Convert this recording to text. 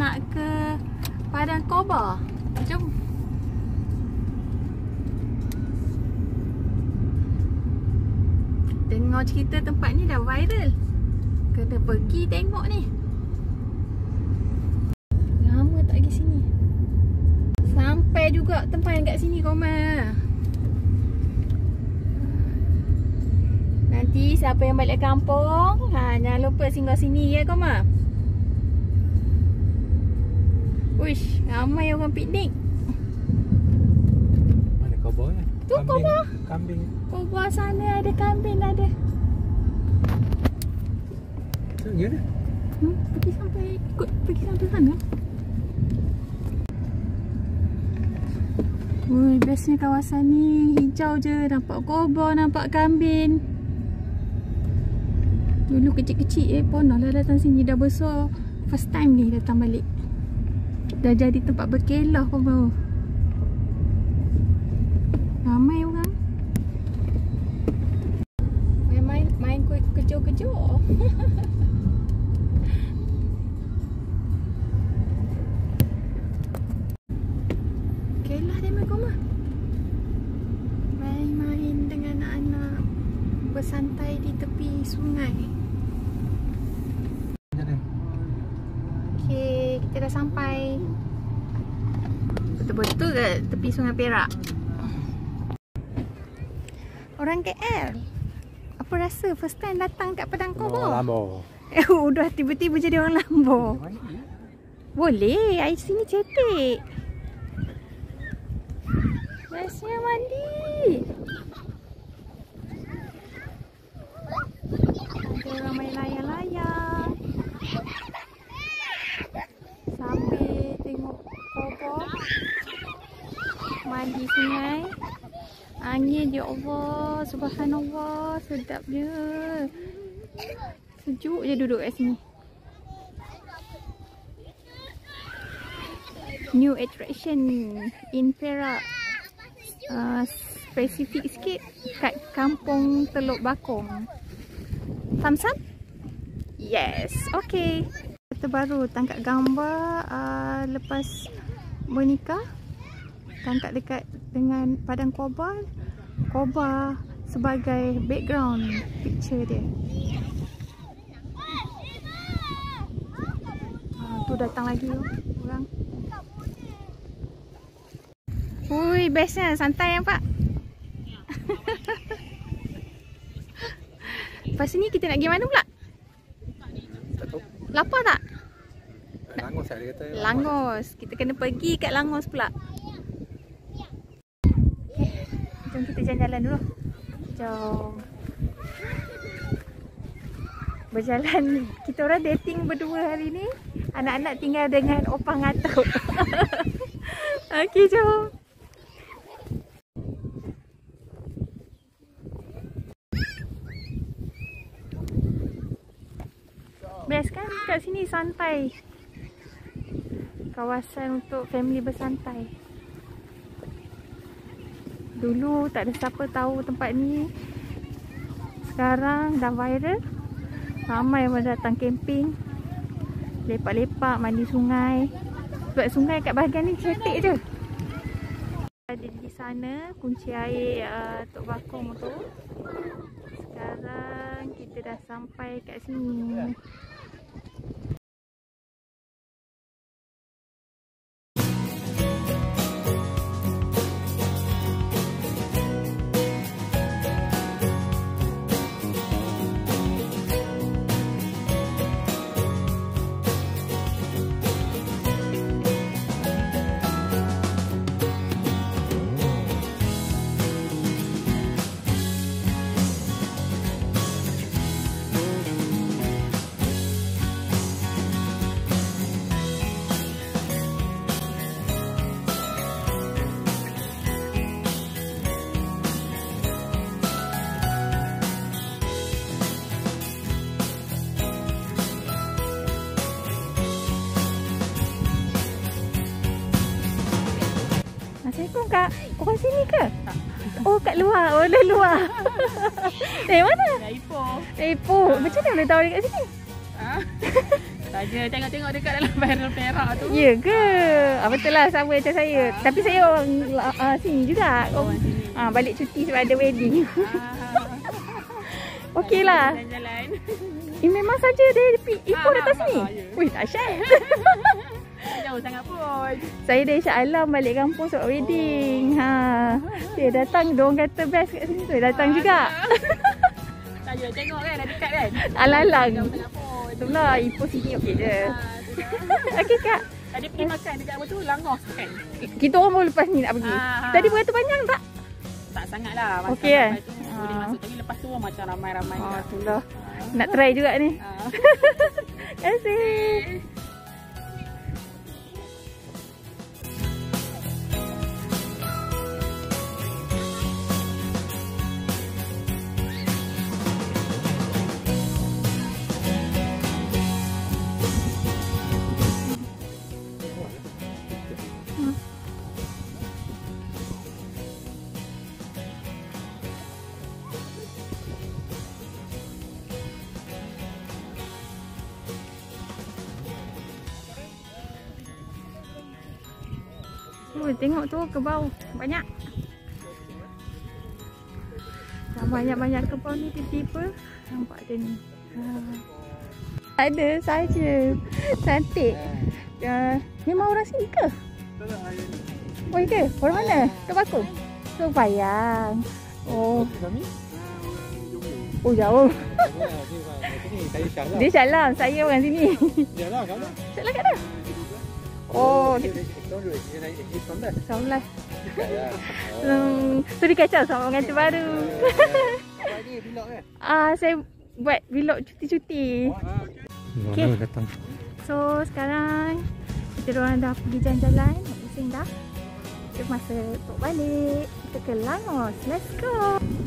nak ke Padang Koba. Jom. Dengar cerita tempat ni dah viral. Kena pergi tengok ni. Lama tak pergi sini. Sampai juga tempat yang kat sini Koma. Nanti siapa yang balik kampung, jangan lupa singgah sini ya Koma. Uish, ramai orang piknik. Mana Koba ya? Tu Koba. Kambing. Koba sana ada kambing ada. Ya dah. Pergi sampai sana. Woi, bestnya kawasan ni hijau je, nampak Koba, nampak kambing. Dulu kecil-kecil pernah lah datang sini, dah besar. First time ni datang balik. Dah jadi tempat berkelah pun bau. Ramai orang. Main kejor-kejor. Kelah dia main Koma. Main-main dengan anak-anak, bersantai di tepi sungai. Okay, kita dah sampai. Betul-betul ke tepi Sungai Perak. Orang KL, apa rasa first time datang kat Padang Koba? Orang Lambor. Udah tiba-tiba jadi orang Lambor. Boleh, air sini cetek. Bestnya mandi. Ada orang main layang-layang sambil tengok Koba, mandi sungai. Angin, ya Allah, subhanallah, sedap dia. Sejuk je duduk kat sini. New attraction in Perak. Spesifik sikit kat Kampung Teluk Bakong. Samsam? Yes, okay. Terbaru tangkap gambar lepas menikah. Tangkap dekat dengan Padang Koba. Koba sebagai background picture dia. Tu datang lagi orang. Ui, bestnya santai nampak. Lepas ni kita nak pergi mana pula? Tak tahu. Lapar tak? Langos dia kata. Langos. Kita kena pergi kat Langos pula. Okay, jom kita jalan-jalan dulu. Jom. Berjalan. Kita orang dating berdua hari ni. Anak-anak tinggal dengan opang atuk. Okey, jom. Best kan kat sini, santai. Kawasan untuk family bersantai. Dulu tak ada siapa tahu tempat ni. Sekarang dah viral. Ramai orang datang camping, lepak-lepak, mandi sungai. Sebab sungai kat bahagian ni cetek je. Ada di sana kunci air Tok Bakong tu. Sekarang kita dah sampai kat sini. Assalamualaikum Kak. Orang sini ke? Oh, kat luar. Oh, dari luar. Dari mana? Dari Ipoh. Dari Ipoh. Macam mana boleh tahu dekat sini? Saja tengok-tengok dekat dalam viral Perak tu. Ya ke? Betul lah, sama macam saya. Tapi saya orang sini juga. Orang sini. Balik cuti sebab ada wedding. Okey lah. Jalan-jalan. Memang saja dia Ipoh datang sini. ya. Wih, dahsyat. Jauh sangat pun. Saya dari Shah Alam balik kampung sebab wedding. Dia datang, diorang kata best kat sini. Saya datang juga. Saya tengok kan, dah dekat kan. Alang-alang. Jauh sangat pun. Itulah, Ipoh sini okey je. Sudah. Okey Kak. Tadi pergi makan dekat apa tu? Langos kan? Kita orang baru lepas ni nak pergi. Tadi beratur panjang tak? Tak sangat lah. Masa Okey kan? sampai tu boleh masuk. Tapi lepas tu macam ramai-ramai juga. Itulah. Nak try juga ni. Terima kasih. Tengok tu kebau banyak. Banyak-banyak kebau ni tiba-tiba nampak dia ni. Ada saja. Cantik. Memang orang sini ke? Oh ke? Orang mana? Kat Bakung? Tok Payang. Oh. Oh jauh. Saya Shah Alam. Dia Shah Alam, saya orang sini. Yalah, kamu. Shah Alam kat mana? Oh, Somlas. Suri kacau sama pengantin baru. Ini vlog kan? Saya buat vlog cuti-cuti. Okey. Datang. So sekarang kita orang dah pergi jalan-jalan, dah pusing dah. Kita masa untuk balik. Kita ke Langos. Let's go.